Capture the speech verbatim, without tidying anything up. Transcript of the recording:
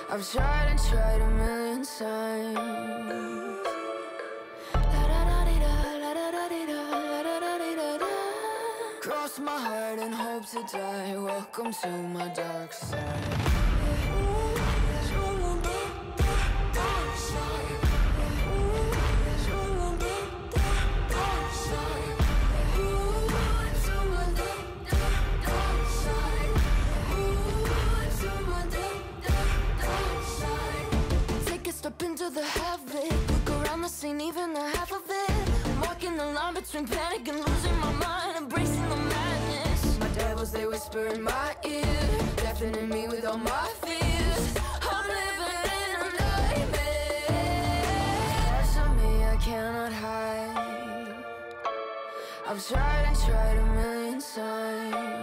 I've tried and tried a million times. Cross my heart and hope to die. Welcome to my dark side. Step into the havoc, look around the scene, even the half of it. I'm walking the line between panic and losing my mind, embracing the madness. My devils, they whisper in my ear, deafening me with all my fears. I'm living in a nightmare. Parts of me I cannot hide. I've tried and tried a million times.